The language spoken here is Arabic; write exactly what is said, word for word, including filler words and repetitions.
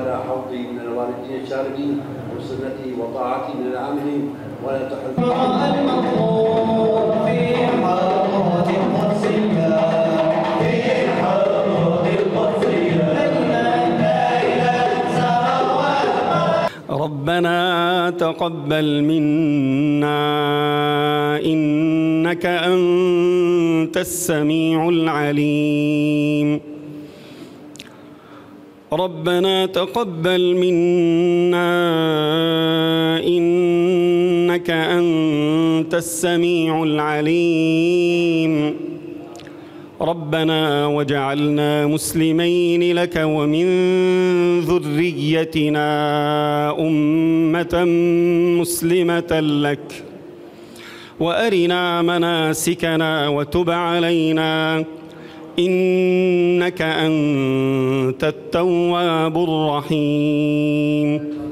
على حوضي من الواردين الشاربين وسنتي وطاعتي من العاملين ولا تحرمني المطلوب في حضرة القدسية في حضرة القدسية ربنا تقبل منا إنك أنت السميع العليم ربنا تقبل منا إنك أنت السميع العليم ربنا وجعلنا مسلمين لك ومن ذريتنا أمة مسلمة لك وأرنا مناسكنا وتب علينا إنك أنت التواب الرحيم